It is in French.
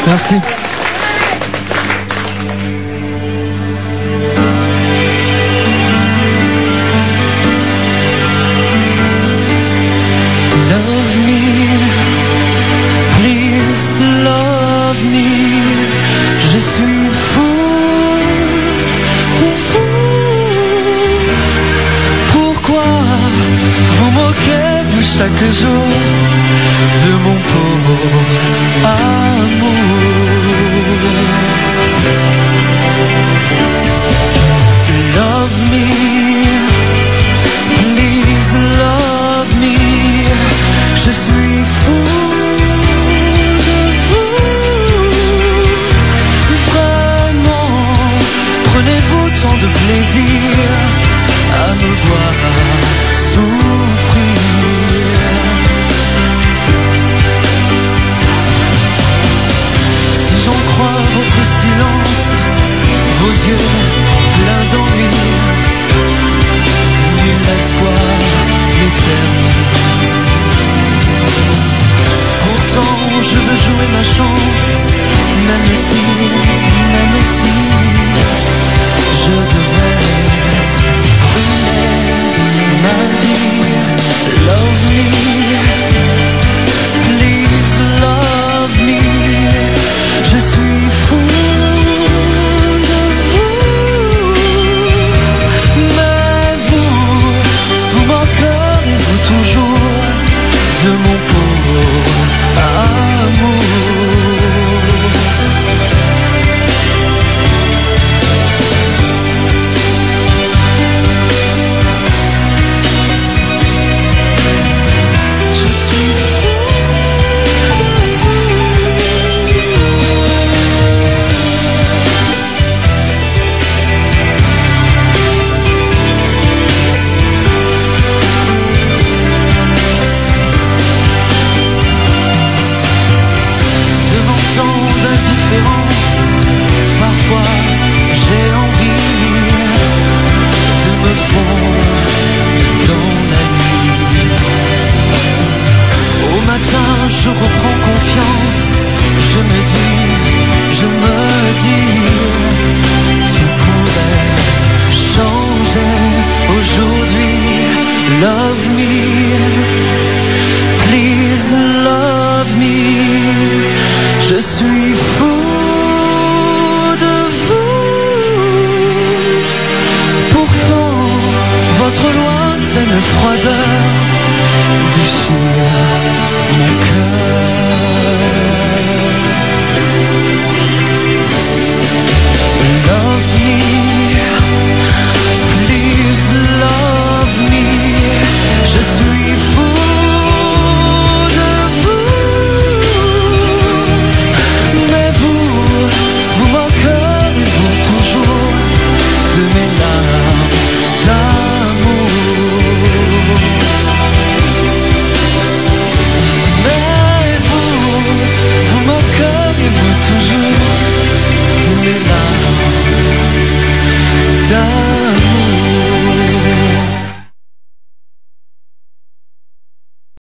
Merci. Love me, please love me. Je suis fou de vous. Pourquoi vous moquez-vous chaque jour de mon pauvre amour? Love me, please love me. Je suis fou de vous. Vraiment, prenez-vous tant de plaisir à me voir souffrir. Si j'en crois votre silence, vos yeux pleins d'ennui, nul espoir m'éternel. Pourtant je veux jouer ma chance, même si je devais brûler ma vie. Love me, please love me. Je suis fou de vous. Mais vous moquerez-vous toujours de mon pauvre amour? Parfois j'ai envie de me fondre dans la nuit. Au matin je reprends confiance. Je me dis, tout pourrait changer aujourd'hui. Love me, please love me. Je suis fou de vous. Pourtant, votre lointaine froideur déchire mon cœur. Love me, please love me. Je suis